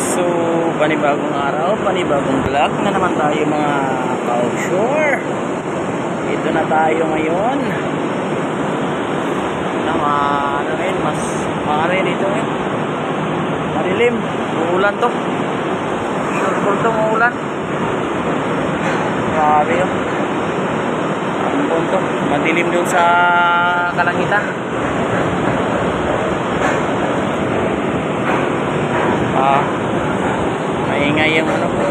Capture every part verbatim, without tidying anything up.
So, panibagong araw, panibagong vlog na naman tayo mga ka-offshore. Ito na tayo ngayon. Nama, ano rin, mas maaari dito eh. Marilim, uulan to. Tultol to, uulan. Grabe yun. Ang punto, madilim dun sa kalangitan. Ah, maingay yung ano po.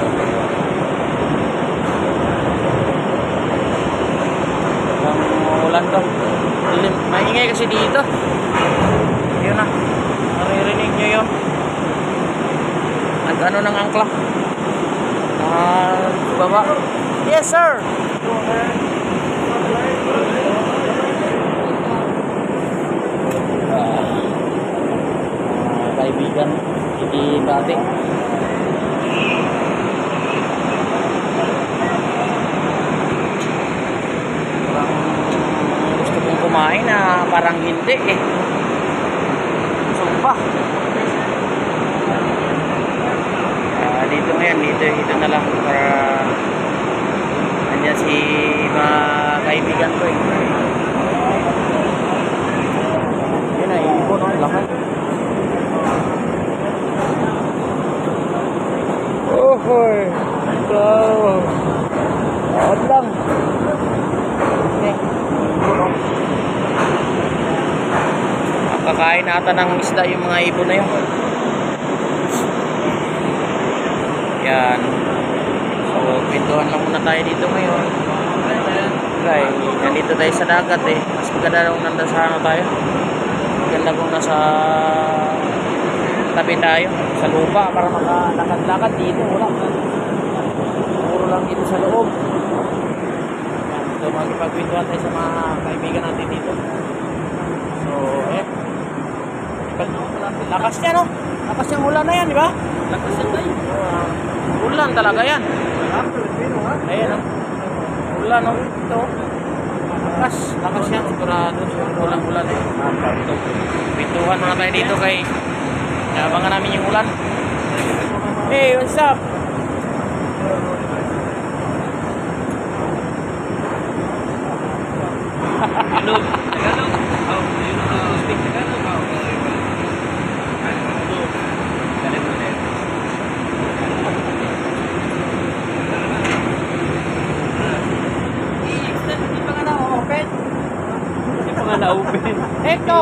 Ang ulan to. Maingay kasi dito. Yun na. Naririnig nyo yun. Nag ano ng angkla. Ah, baba. Yes sir. Ah, kaibigan. Hindi dati. Parang gusto kong kumain na parang hindi eh. Sumpa. Uh, dito ngayon, dito, dito na lang para nandiyan si mga kaibigan ko eh. Yun na, ibon ang lakas. Ohoy, ito. Aad lang. Okay. Kakain nata ng isda yung mga ibon na yun. Yan. So, pintuhan lang muna tayo dito ngayon. Okay, nandito tayo sa dagat eh. Mas maganda kung nanda sa ano tayo. Maganda kung nasa tabi tayo sa lupa para makalakad-lakad dito. Wala. Puro lang dito sa loob. So, magpagpintuhan tayo sa mga kaibigan natin dito. So, eh. Lakas niya, no? Lakas niyang ulan na yan, di ba? Lakas yan tayo. Uh, ulan talaga yan. Ayan, no? Ulan, no? Ito. Lakas. Lakas yan. Sigurado. Ulan-ulan eh. Pintuhan muna tayo dito kay abangan namin yung ulan. Hey, what's up? Hello, Tagalog. Oh, you know, speak Tagalog. Oh, galing mo din. I-extend, hindi pa nga na-open. Hindi pa nga na-open. Hector!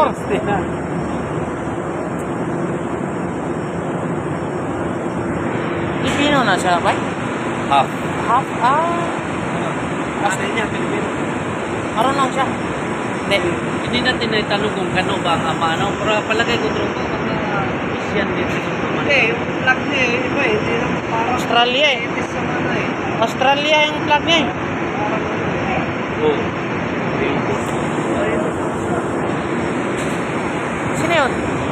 Pilipino na siya ba? Half. Half? Ah. Ano niya, Pilipino? Marunong siya. Hindi. Hindi natin naitanong kung kano ba ang ama. Ano? Pero palagay ko trong mga Asian din sa Superman. Hindi, yung flag niya eh, iba eh, hindi lang parang Australia eh. itis sa mana eh. Australia yung flag niya eh. Oh. Sino yun?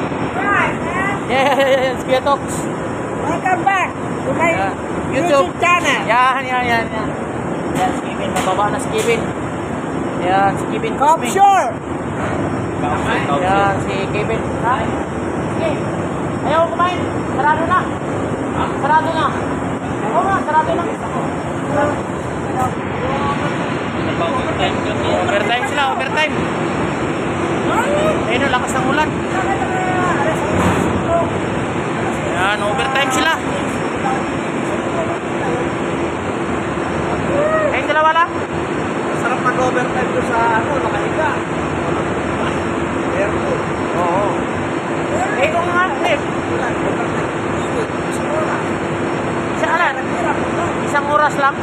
Yes, Kuya Tox. Welcome back to my Yeah. YouTube, YouTube. channel. Yan, yan, yan, yan. Yan, si Kevin. Mababa na si Kevin. Yan, si Kevin. Offshore! Yan, si Kevin. Ha? Sige. Ayaw ko kumain. Sarado na. Sarado na. Oo nga, sarado na. Overtime sila, overtime. Ayun, lakas ng ulan. Yan, overtime sila. Ayun, dalawa lang. Sarap mag-overtime ko sa ano, nakahiga. Airport. Oo. Eh, kung nga, eh. Isa ala, isang oras lang.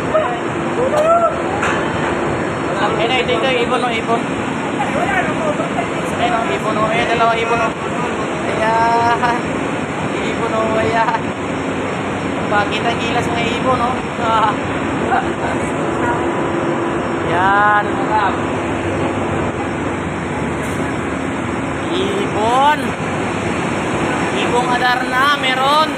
Eh, na, ito, ito, ibon o, ibon. Ayun o, ibon o, ayun, dalawa ibon o. Ayan. Ibon o, ayan. Bakit ang gilas ng ibon o. Yan. Ibon. Ibong Adarna, meron.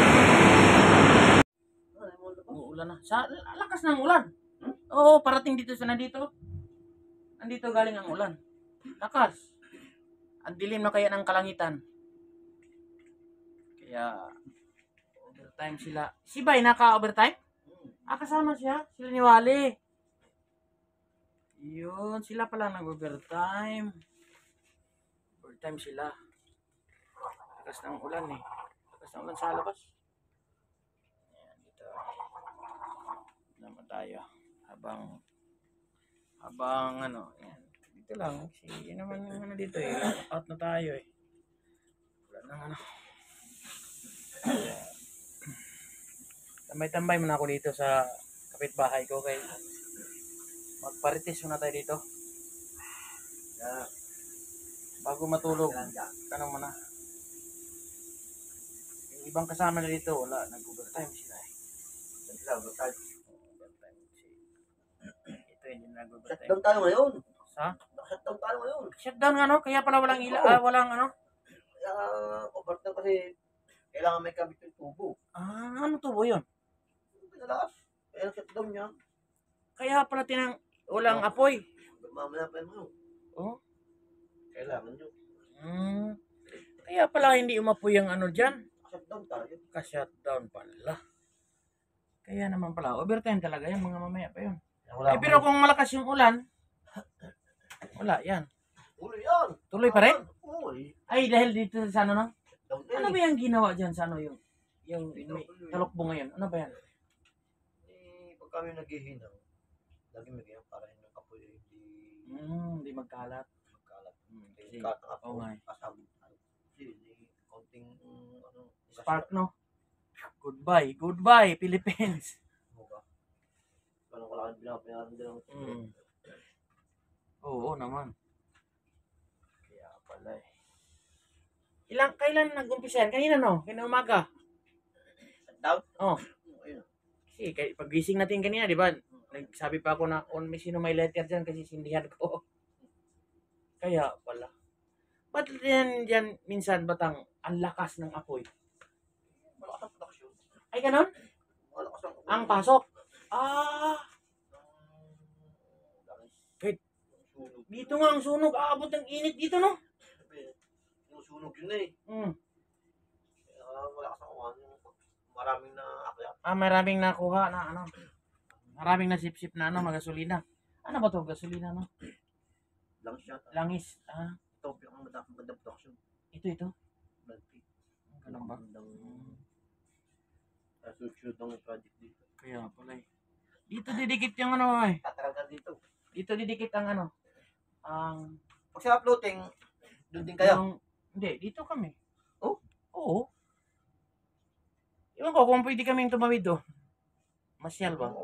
Ulan na. Sa lakas ng ulan. Oo, parating dito sa nandito. Nandito galing ang ulan. Lakas. Ang dilim na kaya ng kalangitan. Kaya Overtime sila. Si Bay naka-overtime? Ah, kasama siya. Sila ni Wally. Yun, sila pala nag-overtime. Overtime sila. Lakas ng ulan eh. Lakas ng ulan sa labas. Ayan, dito. Naman tayo. Habang, habang ano, ayan. Dito lang. Kasi yun naman yung ano dito eh. Out na tayo eh. Wala nang ano. Tambay-tambay muna ako dito sa kapitbahay ko kay magparitis muna tayo dito. Yeah. Bago matulog, tanong mo na. Yung ibang kasama na dito, wala, nag-overtime sila eh. Nag-overtime. Overtime si... Ito yun yung nag-overtime. Shutdown tayo ngayon. Sa? Shutdown tayo ngayon. Shutdown ano? Kaya pala walang ila, ah, walang ano? Kaya overtime kasi kailangan may kabit yung tubo. Ah, ano tubo yun? Pinalakas. Kaya shutdown niya. Kaya pala tinang walang apoy. Mamaya pa yun. Oh? Kailangan nyo. Hmm. Kaya pala hindi umapoy ang ano dyan. Shutdown tayo. Ka-shutdown pala. Kaya naman pala, overtime talaga yan, mga mamaya pa yun. Wala Eh, pero kung malakas yung ulan, wala yan. Ulo yan. Tuloy pa rin? Uy. Ay, dahil dito sa ano na? Shutdown Ano eh. ba yung ginawa dyan sa ano yung, yung may talukbo ngayon? Ano ba yan? Eh, pag kami naghihinang, lagi may ganyan para hindi kapoy hindi Hmm, hindi magkalat. magkalat. Hmm, Hindi kat ang Oo kapoy. nga eh. Kasama. Hindi, hindi. Konting, mm, ano. Spark, no? Goodbye. Goodbye, Philippines. Ano ba? Parang wala kang binapayaran din ang Hmm. Oo naman. Kaya pala eh. Ilang, kailan nag-umpisa yan? Kanina no? Kanina umaga. shutdown? Oh. Ayun. Kasi kay, pag-gising natin kanina, di ba? Nagsabi pa ako na, on, may sino may letter dyan kasi sindihan ko. Kaya pala. Ba't yan, yan minsan batang ang lakas ng apoy? Malakas ang production. Ay, ganon? Malakas ang Ang pasok. Ah, kahit sunog. dito nga ang sunog. Aabot ng init dito, no? Yung sunog yun eh. Hmm. Kaya malakas ang kuhan. Maraming na akyat. Ah, maraming nakuha na ano. Maraming nasipsip na ano, magasolina. Ano ba to? Gasolina, no? Lang siya. Langis. Ah, Ito yung madang madang production. ito, ito. Malti. Ganun ba? Madang Hmm. susunod ng project dito. Kaya pala eh. Dito didikit yung ano eh. Tataragan dito. Dito didikit ang ano. Ang... Pag sa uploading, doon din kayo. yung- hindi, dito kami. Oh? Oo. Iwan ko kung pwede kaming tumawid do. Masyal ba?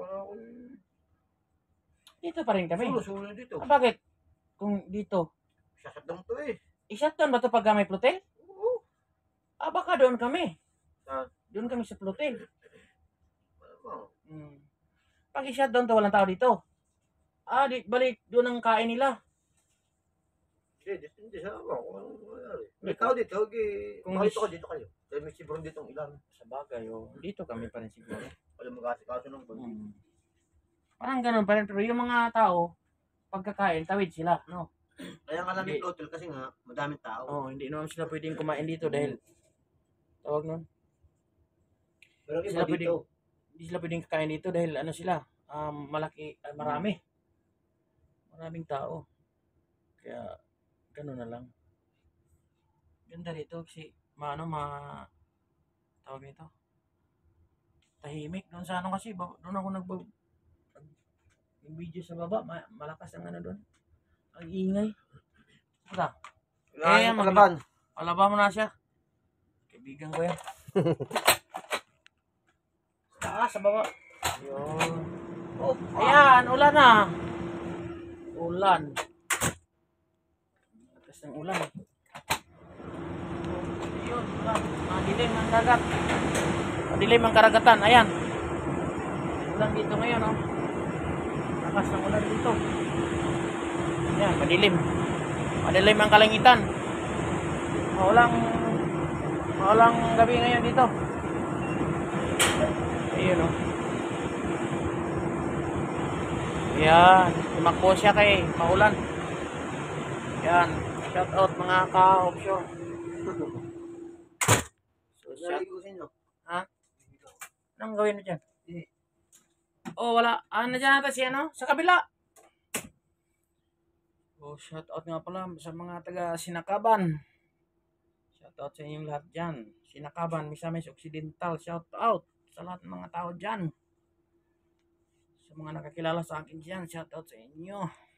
Dito pa rin kami. Sulo-sulo dito. Ah, bakit? Kung dito, Shutdown to eh. i-shutdown ba ito pag may plotel? Oo. Ah, baka doon kami. Saan? Doon kami sa plotel. Ano? Hmm. Pag i-shutdown to, walang tao dito. Ah, di, balik doon ang kain nila. Hindi, dito hindi sa ako. Kung anong nangyari. May tao dito, okay. Kung Kung dito dis- ka, dito kayo. Dahil may sibron dito ang ilan. Sa bagay, oh. Dito kami pa rin siguro. Wala mag-asikaso ng bag. Hmm. Parang ganun pa rin. Pero yung mga tao, pagkakain, tawid sila, no? Kaya nga namin Hindi. hotel kasi nga, madaming tao. Oh, hindi naman sila pwedeng kumain dito dahil tawag nun. Pero iba Sila pwedeng, dito. hindi sila pwedeng kakain dito dahil ano sila, um, malaki, ah, marami. Maraming tao. Kaya, ganun na lang. Ganda rito kasi, maano, ma, tawag nito, tahimik. Doon sa ano kasi, ba- doon ako nag, yung video sa baba, ma- malakas ang ano doon. Ang ingay. Puta, Kailangan Eh, yung mag- palaban. alaba mo na siya. Kaibigan ko yan. Taas sa baba. Yun. Oh, Ayan, ulan na. Ulan. Lakas ng ulan. Ayun, ulan. Madilim ang dagat. Madilim ang karagatan. Ayan. Ulan dito ngayon, oh. Lakas ng ulan dito. Ayan, madilim. Madilim ang kalangitan. Maulang maulang gabi ngayon dito. Ayun, oh. Yan, tumakbo siya kay maulan. Yan, shout out mga ka-offshore. So, shout, naligusin nyo. ha? gagawin mo dyan? Eh. Oh, wala. Ah, nandiyan natin si ano? Sa kabila. Oh, shout out nga pala sa mga taga Sinakaban. Shout out sa inyong lahat dyan. Sinakaban, Misamis Occidental. Shout out sa lahat ng mga tao dyan. Sa mga nakakilala sa akin dyan, shout out sa inyo.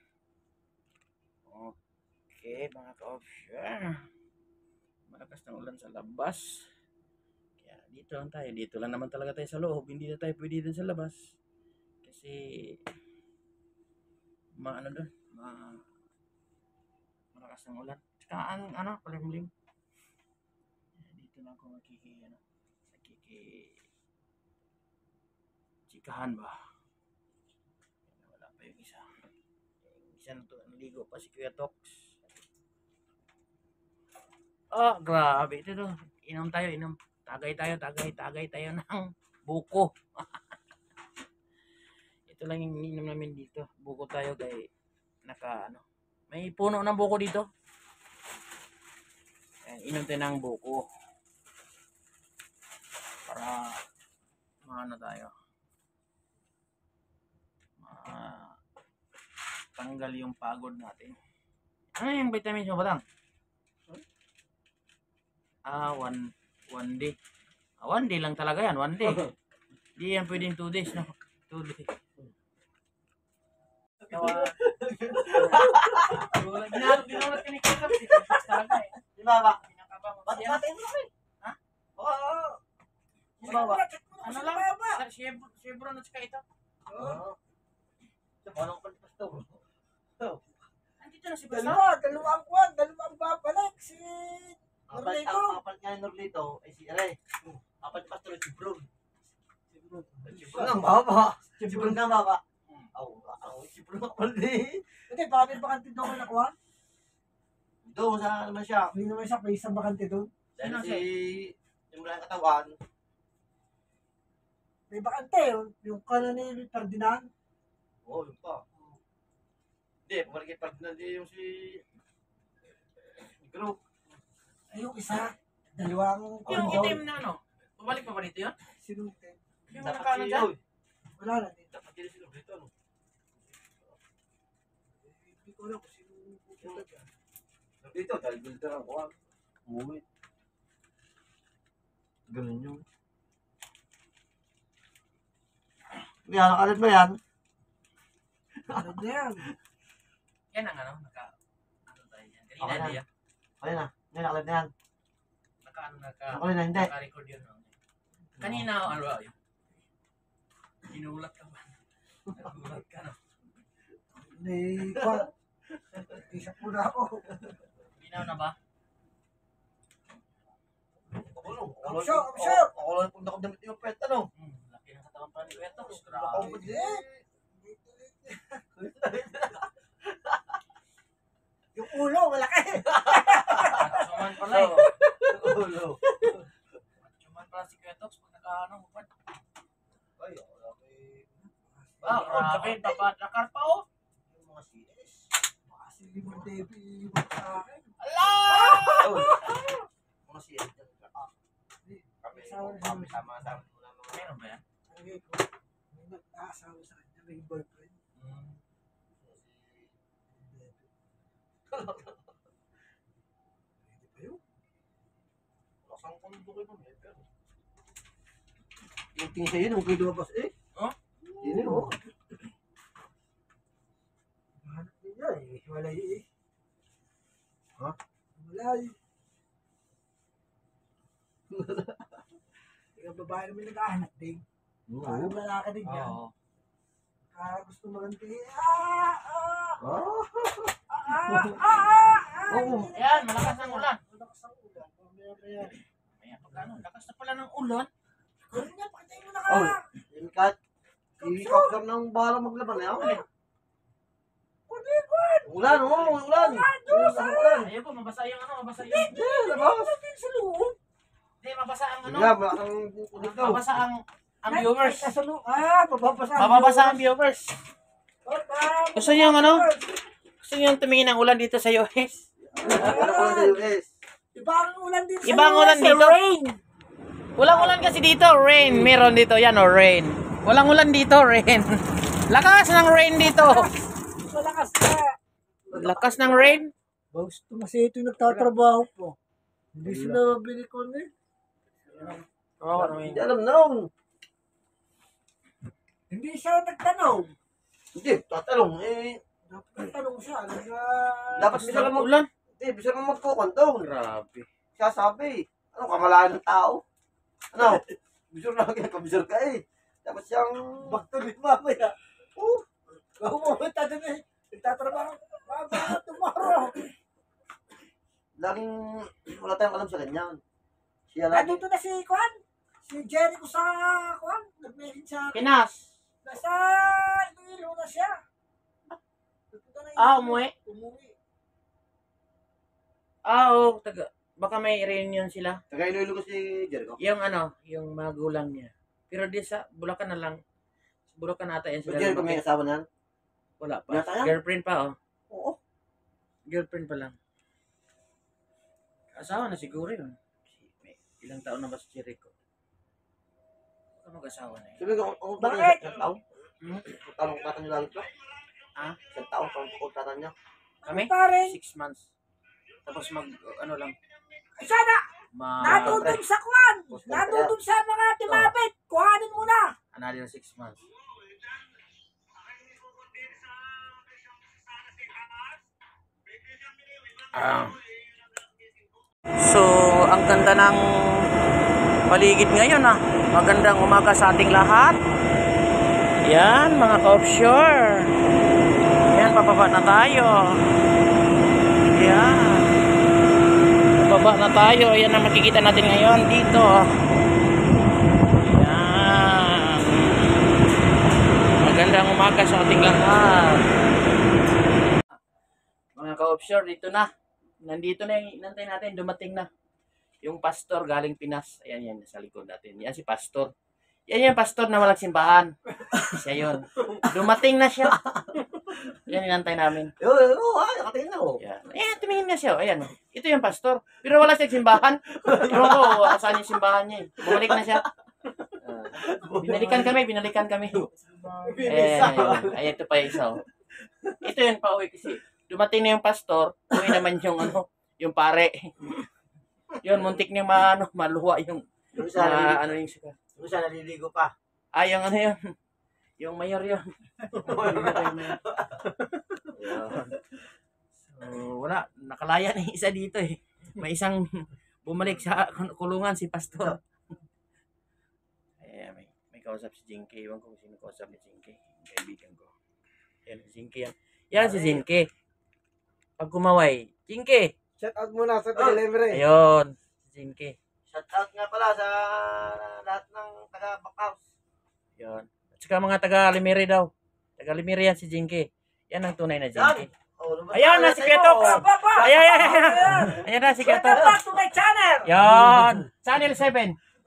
Okay, mga ka-offshore. Malakas ng ulan sa labas. Kaya dito lang tayo. Dito lang naman talaga tayo sa loob. Hindi na tayo pwede dun sa labas. Kasi maano doon, ma malakas ng ulan. Tsaka ang ano, palimlim. Dito lang ako makiki ano, nakiki chikahan ba. Wala pa yung isa. Yung isa na to, naligo pa si Kuya Tox. Oh, grabe ito to. Inom tayo, inom. Tagay tayo, tagay, tagay tayo ng buko. Ito lang yung ininom namin dito. Buko tayo kay naka ano. May puno ng buko dito. Ayan, inom tayo ng buko. Para maano tayo. Ma tanggal yung pagod natin. Ano yung vitamins mo, Batang? Ah, one, one day. Ah, one day lang talaga yan, one day. Di yan pwedeng two days, no? Two days. Binulat ka ni Kika, talaga eh. Di ba ba? Pinakabang mo Ba't siya. batiin mo kami? Ha? Oo. Di ba ba? Ano lang? Sa Chevron, Chevron at saka ito. Oo. Sa palang palpas to. Andito na si Basta. Dalawa, dalawang kwan, dalawang babalik si Apat, Norlito. ang apat nga yung Norlito ay si Aray. Apat pa tuloy si Brun. Si Brun ang baba. Si Brun ang baba. Aw, aw, si Brun ang pali. Hindi, bakit bakante doon ko nakuha? Doon sa naman siya. Hindi naman siya, may isang bakante doon. Dahil Sino si yung malang katawan. May bakante, yung, yung kanan ni Ferdinand. Oo, yun pa. Hindi, pumalik kay Ferdinand yung si group. Ay, yung isa, dalawang Yung kwan itim doon. na ano? Pabalik pa ba dito yun? Sinuntin. Yung Dapat nakano si dyan? Oy. Wala na din. Dapat din si Norlito, ano? Hindi ko alam kung sino pupunta dyan. Norlito, dahil builder ang kuha. Umuwi. Ganun yun. Yan, nakalit mo yan. Ano na yan? Yan ang ano? Naka, ano tayo yan? Kanina Okay na. hindi ah. Ayun na. Yan, nakalit na yan. Naka ano, naka, Nakalit na, hindi. naka-record yun. no? Kanina, ano ba yun? Ginulat ka ba? Nagulat ka, no? May kwan. Isa po na ako. Binaw na ba? Ako lang. I'm sure, I'm sure. Ako lang kung nakadamit yung pet, ano? Hmm, laki ng katawan pa ni Kuya Tox. Ako Grabe. ba Hindi. Yung ulo, malaki. Matsuman pala eh. Ulo. Matsuman pala si Kuya Tox pag naka-ano. Pag Ay, ako lang kay... ah, grabe. Dapat nakarpa oh. Yung mga C S. Baka si Limon Devi iwan sa akin. Ala! Mga C S. Ah. Kami, Sama- kami sama-sama muna mga... Meron ba yan? Ano ko? May nag-aasawa sa kanya, may boyfriend. Hmm. Hindi pa yun. Lasang kondo kayo ba, may pero. Yung tingin sa'yo, nung kayo lumabas eh. Oh? Yun eh, oh. Hanap niya eh. Wala eh. Ha? Wala eh. Yung babae naman nag-ahanap din. Parang Oo. lalaki din yan. Oo. Ah, gusto maganda eh. Ah! Ah! Ah. Ah! Ah! Ah! Ah! Oo. Ayan, malakas ang ulan. Malakas ang ulan. Mamaya-maya. Ayan, pag ano, lakas na pala ng ulan. Ano nga, pakita mo na ka! Oh, yung kat. Ikaw lang ng bahala maglaban na ako eh. Kundi kwan! Ulan, oh, ulan. Ulan. Ayun po, mabasa yung ano, mabasa yung... Yeah, labas. Din sa loob! Hindi, mabasa ang ano. Yeah, malakas ang kulit daw. Mabasa ang, ang viewers. Ay, sa loob. Ah, mababasa. Mababasa ang viewers. Baba. Gusto niyo yung ano? Gusto niyo yung tumingin ng ulan dito sa U S? Ano ko lang sa U S? Iba ang ulan din sa Iba ang U S, ulan eh, dito. Rain. Walang ulan kasi dito, rain. Meron dito, yan o, rain. Walang ulan dito, rain. Lakas ng rain dito. Malakas na. Lakas ng rain. Gusto kasi ito yung nagtatrabaho po. Hindi sila mabili ko na eh. Oh, Hindi alam nung. Hindi siya nagtanong. Hindi, tatalong eh. Dapat nagtanong siya. Nag, Dapat bisa lang mag... ulan. Hindi, bisa lang magkukontong. Grabe. Siya sabi, ano, kamalaan ng tao? Ano? Bisur na kaya, kabisur ka eh. Dapat siyang... Baktulit mamaya. Oh, kung pumunta doon eh. Nagtatrabaho. Mababa tomorrow. Laging wala tayong alam sa ganyan. Siya lagi. Nandito na si Kwan. Si Jericho sa Kwan. Nag-message sa akin. Pinas. Nasa Iloilo na siya. Nagpunta na Ah, Iloilo. umuwi? Umuwi. Ah, oo. Taga, baka may reunion sila. Taga Iloilo ko si Jericho. Yung ano, yung magulang niya. Pero di sa Bulacan na lang. Sa Bulacan ata yan Si sila. Jericho may lumaki. asawa niyan? Wala pa. Yata yan? Girlfriend pa, oh. Oo. Girlfriend pa lang. Asawa na siguro yun. May ilang taon na ba si Jericho? Baka mag-asawa na yun. Sabi ko, kung Bakit? tatanong isang taon? Hmm? Kung tanong tatan niyo lagi pa? Ah? Isang taon, kung kung tatan niya. Kami? Pare, Six months. Tapos mag, ano lang, sana, ma... natutun sa Kwan. Post- Natutun sa mga timapit. Kuhanin mo na. Another six months. Ah. So, ang ganda ng paligid ngayon ah. Magandang umaga sa ating lahat. Yan, mga ka-offshore. Yan, pababa na tayo. Yan. Pababa na tayo. Yan ang makikita natin ngayon dito. Yan. Magandang umaga sa ating lahat. Mga ka-offshore, dito na. Nandito na yung inantay natin, dumating na. Yung pastor galing Pinas. Ayan yan, sa likod natin. Yan si pastor. Yan yung pastor na walang simbahan. Siya yun. Dumating na siya. Yan inantay namin. Oo, oo, ah, nakatingin na oh. Yan. Ayan, tumingin na siya. Ayan. Ito yung pastor. Pero wala siyang simbahan. Ewan ko, saan yung simbahan niya. eh. Bumalik na siya. Ah, binalikan kami, binalikan kami. Eh, ay, ito pa yung isa. oh. Ito yun pa uwi kasi. Dumating na yung pastor, uwi naman yung ano, yung pare. Yun, muntik niyang ma, ano, maluwa yung, Yung isa, na, ano yung sika. yung isa naliligo pa. Ah, yung ano yun, yung mayor yun. Yun. So, wala, nakalaya na yung isa dito eh. May isang bumalik sa kulungan si pastor. Eh, may, may kausap si Jinky. Iwan ko kung sino kausap ni Jinky. Yung kaibigan ko. Yan, si Jinky yan. Yan si Jinky. Pag kumaway, Jinky. Shout out muna sa delivery. Ayun, si Jinky. Shout out nga pala sa lahat ng taga-Backhouse. Yun. At saka mga taga-Limiri daw. Taga-Limiri yan si Jinky. Yan ang tunay na Jinky. Oh, lumabas Ayan na na si sa Ketok. iyo. Papa! Ayan, ayan, ayan. Ayan na si Ketok. Welcome back to my channel! Yan. Channel seven.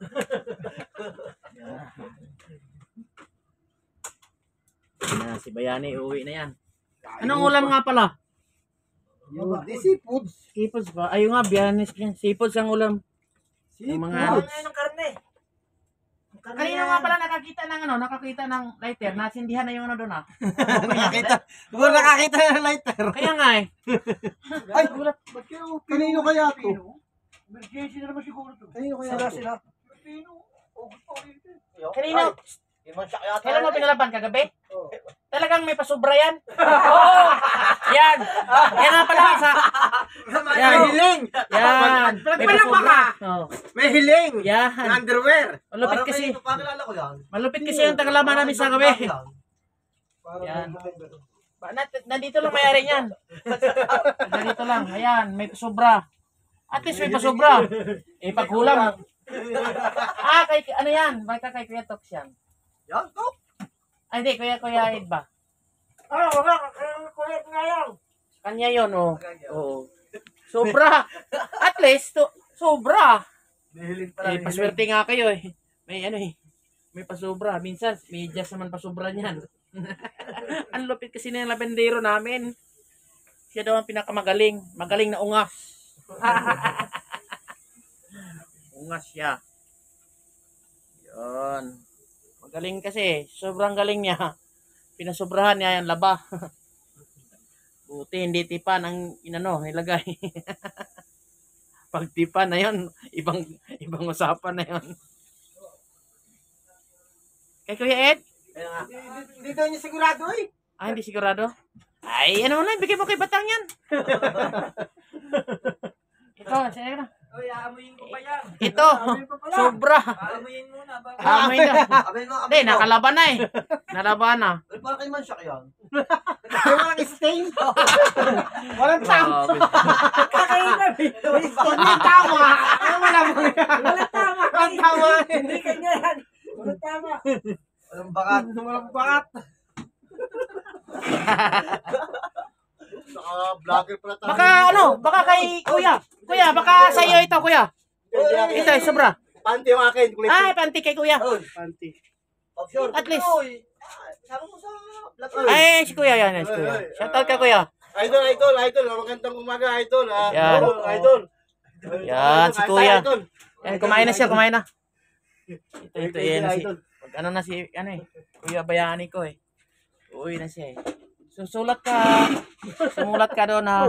Yan, si Bayani, uuwi na yan. Anong ulam nga pala? Di seafood. Seafoods ba? Ayun nga, Biyanes yan. Seafoods ang ulam. Yung mga ano. Ano ng karne? Ang karne Kanina yan. nga pala nakakita ng ano, nakakita ng lighter. Nasindihan na yung ano doon ah. Nakakita. Siguro nakakita ng lighter. Kaya nga eh. Ay, gulat. Ba't kayo? Kanino kaya to? Emergency na naman siguro to. Kanino kaya Sila, to? sila. Kanino? Oh, gusto ko rin. Kanino? Imansak yata. Kailan mo pinalaban kagabi? Oh. Talagang may pasubra yan? Oo! Yan! Yan nga pala sa... Yan! May hiling. Yan! May pasubra. Oo. May hiling. Yan! Underwear. Malupit kasi. Pakilala ko yan. Malupit kasi yung tagalaman namin sa gabi. Parang Yan. may- Ba, nat- nandito lang mayari niyan. Nandito lang. Ayan, may pasubra. At least may pasubra. Eh, paghulam. Ah, kay, ano yan? Baka kay Kuya Tox yan. Yan, to. Ay, hindi. Kuya, Kuya Ed ba? Ah, wala. Kaya kulit nga yan. Kanya yun, oh. Oo. Sobra. At least, to, sobra. May hiling Eh, paswerte nga kayo eh. May ano eh. May pasobra. Minsan, may just naman pasobra niyan. Ang lupit kasi na yung labendero namin. Siya daw ang pinakamagaling. Magaling na ungas. Ungas siya. Galing kasi, sobrang galing niya. Pinasobrahan niya yung laba. Buti hindi tipan ang inano, nilagay. Pag tipan na yun, ibang ibang usapan na yun. Kay Kuya Ed? Kaya nga. Hindi daw niya sigurado eh. Ah, hindi sigurado? Ay, ano na, bigay mo kay Batang yan. Ito, sige na. Uy, aamuyin ko pa yan. Ito, sobra. Aamuyin muna. Baka Amoy na. Abay mo, Hindi, abay mo. nakalaban na eh. Nalaban na. Ay, parang kay Mansak yan. Yung walang stain. Walang tama. Grabe. Kakainan eh. Hindi tama. Ano mo lang. Walang tama. Walang tama. Hindi kanya yan. Walang tama. Walang bakat. Walang bakat. Naka-vlogger pala tayo. Baka ano, baka kay Kuya. Kuya, baka sa iyo ito, Kuya. Ito, eh, sobra. Panty yung akin. Kulit. Ay, panty kay Kuya. Oy, Panty. oh, sure. At least. Oy, ah, sabi mo sa vlog. Ay, si Kuya yan, si Kuya. Shoutout ka, Kuya. Idol, idol, idol. Magandang umaga, idol. Ah, Yan. idol, idol. Yan, si Kuya. Idol. Yan, kumain na siya, kumain na. Ito, ito, Idol, yan si, idol. pag ano na si, ano eh, Kuya Bayani ko eh. Uwi na siya eh. Susulat ka, sumulat ka doon na,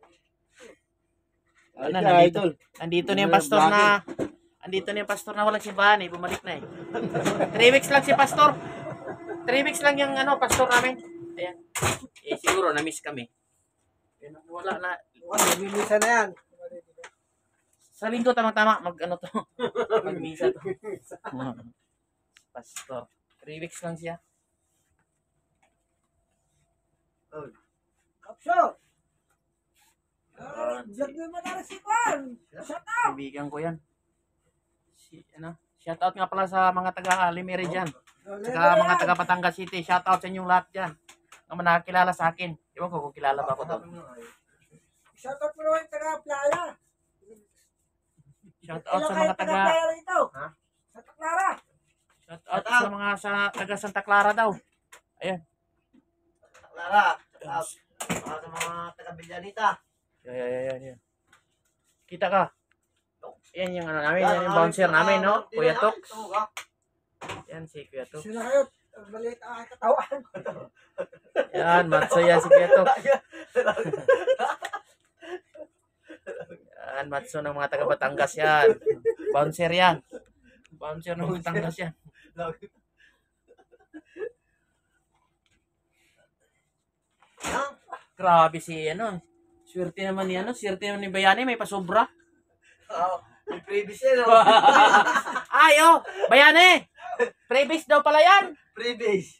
ano, Idol, nandito, idol. nandito na yung pastor na, nandito na yung pastor na walang simbahan eh, bumalik na eh. Three weeks lang si pastor. Three weeks lang yung ano, pastor namin. Ayan. Eh, siguro, na-miss kami. Eh, wala na. Nagmimisa na yan. Sa linggo, tamang-tama, mag ano to, mag-misa to. Pastor. Three weeks lang siya. Kapso. Yan. Diyan mo na si Juan. Shut up. Kaibigan ko yan. Si, ano, shout out nga pala sa mga taga Limere dyan. Saka mga taga Batangas City. Shout out sa inyong lahat dyan. Ang mga nakakilala sa akin. Ewan ko kung kilala ba ako to. Shut up mo naman yung taga-playa. Shout out Ilan sa kayo mga taga taga-playa rito? Ha? Santa Clara. shout out sa mga sa taga Santa Clara daw. Ayan. Clara, ah, mga sa mga taga-Villanita. Yan, yan, yan, yan. Kita ka. Yan yung ano namin, yan yung bouncer namin, no? Kuya Tok. Yan si Kuya Tok. Sino kayo? Maliit ang aking katawan. Yan, matso yan si Kuya Tok. Yan, matso ng mga taga Batangas yan. Bouncer yan. Bouncer ng Batangas yan. Grabe si ano. Swerte naman ni ano, swerte naman ni Bayani, may pasobra. Oo, may previous yan, no? Ay, oh, Bayani! Previs daw pala yan. Previous.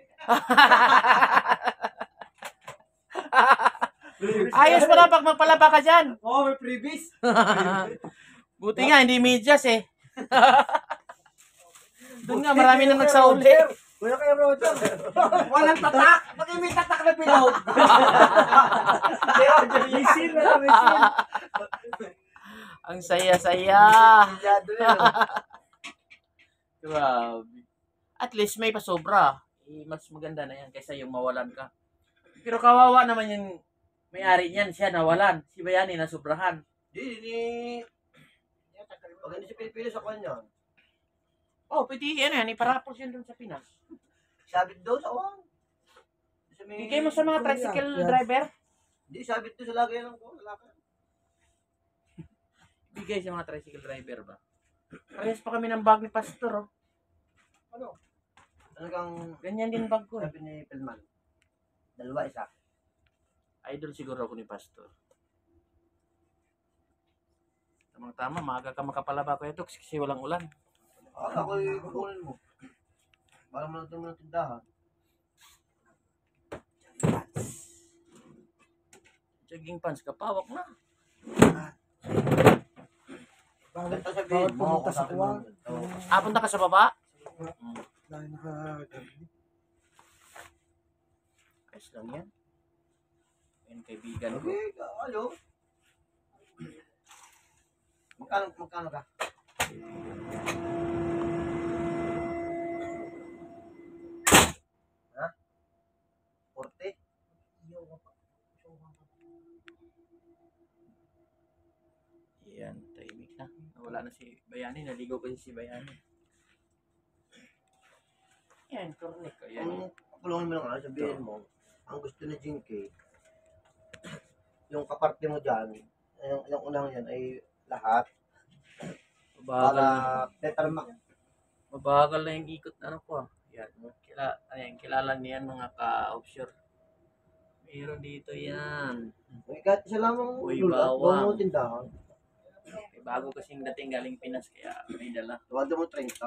Ayos pala pag magpalaba ka dyan. Oo, oh, may previous. Buti nga, hindi medyas eh. Doon nga, marami nang nagsauli. Kuya kayo, Roger. Walang tatak. Bakit may tatak na pilog? Misil na, misil. Ang saya-saya. Masyado yan. Grabe. At least may pasobra. Eh, mas maganda na yan kaysa yung mawalan ka. Pero kawawa naman yung may-ari niyan, siya nawalan. Si Bayani nasobrahan. Di, di. Pag hindi siya pinipili sa kanya, Oh, pwede yan yan. Iparapos yan dun sa Pinas. sabit daw sa uwan. Bigay mo sa mga tricycle driver. Hindi, sabit doon sa lagay ng ko. Bigay sa mga tricycle driver ba? Parehas pa kami ng bag ni Pastor. Oh. Ano? Talagang Ganyan din bag ko eh. sabi ni Pelman. Dalawa, isa. Idol siguro ako ni Pastor. Tamang tama, maaga ka makapalaba ko ito kasi walang ulan. Ah, ako'y kukunin mo. Para mo natin mga tindahan. Jogging pants, kapawak na. Bawal Ito sabihin mo, pumunta sa kasabi kuwan. mo. Oo. Ah, punta ka sa baba? Dahil nakagabi. Ayos lang yan. Yan kaibigan ko. Okay, alo. Magkano, magkano ka? Ha? forty? Yan, tahimik na. Nawala na si Bayani. Naligaw kasi si Bayani. Yan, correct. Ayan. Kung kulungin mo lang ano, sabihin mo, ang gusto ni Jinky, yung kaparte mo dyan, yung, yung unang yan ay lahat Mabagal, para na, better ma... mabagal na yung ikot na ano ko. ah. Yan. Kila, ayan, kilala niyan mga ka-offshore. Meron dito yan. Kahit isa lamang Uy, lulat, bawang. huwag mo tindahan. Eh, bago kasing dating galing Pinas kaya may dala. Tuwado mo trenta.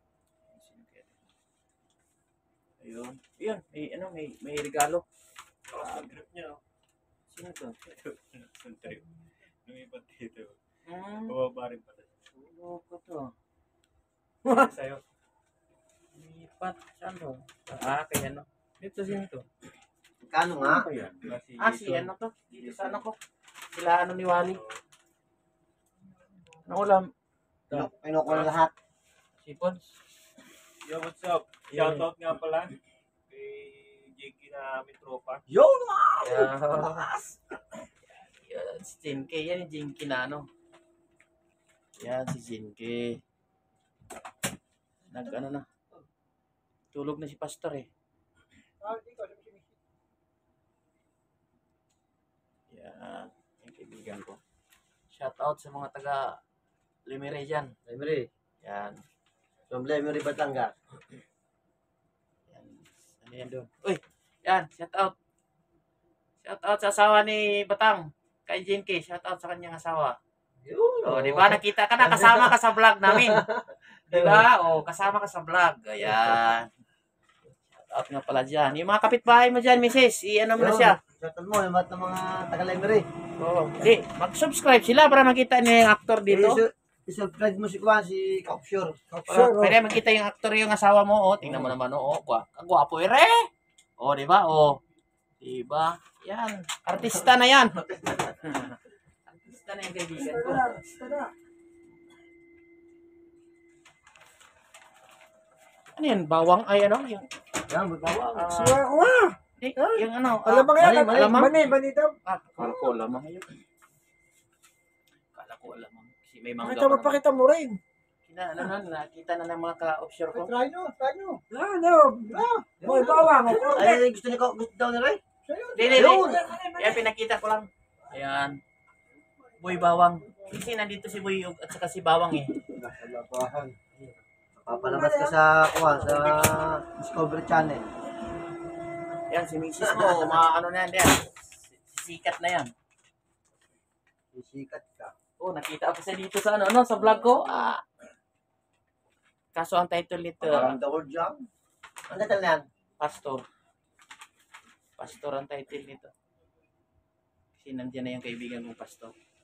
Ayun. Ayun, may ano, may may regalo. Ah, grip niya. Sino to? Trip. Lumipat dito. Hmm. Bababa rin pala. Ulo ko to. Sa'yo. Lipat. Saan to? Ah, kaya ano. Dito sino to? Kano nga? Ano yan? Ah, si ano to? Dito sa ano ko? Sila ano ni Wally? Ano ulam? Pinu- Pinuko na lahat. Sipon? Yo, what's up? Shoutout nga pala kay Jiggy na aming tropa. Yo! Yeah. Yan, si Jinky. Yan yung Jinky na ano. Yan, si Jinky. Nag ano na. Tulog na si Pastor eh. Yan. Yung kaibigan ko. Shout out sa mga taga Limere dyan. Lemery. Yan. From Lemery, Batangas. Yan. Ano yan doon? Uy! Yan. Shout out. Shout out sa asawa ni Batang. Kay Jinky. Shout out sa kanyang asawa. Yun. O, di ba? Nakita ka na. Kasama ka sa vlog namin. Di ba? O, kasama ka sa vlog. Ayan. Shout out nga pala dyan. Yung mga kapitbahay mo dyan, missus. I-ano mo na siya. Shoutout mo, yung mga ng mga taga-Lemery. Oo. Di, mag-subscribe sila para makita niyo yung actor dito. Isu- I-subscribe mo si Kwan, si Offshore. Para, para makita yung actor yung asawa mo. O, tingnan mo naman. O, gwa, kagwapo ere. O, di ba? O, di ba? Yan. Artista na yan. Artista na yung kaibigan ko. Ano yan? Bawang ay ano? Yung, Yan, magbawa. ah, Suwa ko nga. eh, yung ano? ah, Alam mo nga, mali, mali. alamang? mani, mani daw. Ah, kala ko alamang yun. Kala ko alamang. Kasi may mangga Pakita pa mo, naman. pakita mo rin. Kina, ano na, nakita na ng mga ka-offshore ko. Try nyo, try nyo. Ah, no. Ah, boy, bawang. Oh, Ay, gusto ni ko, gusto daw ni Ray. Hindi, hindi, hindi. Yan, pinakita ko lang. Ayan. Boy Bawang. Kasi nandito si Boy at saka si Bawang eh. Papalabas ka sa, Kwan, sa Discovery Channel. Yan, si Missus mo, mga ano na yan, yan. Sikat na yan. Sisikat ka. Oh, nakita ako siya dito sa ano, ano, sa vlog ko. Ah. Kaso ang title nito, Around the world jam. Ang datal na yan? Pastor. Pastor ang title nito. Kasi nandiyan na yung kaibigan kong pastor.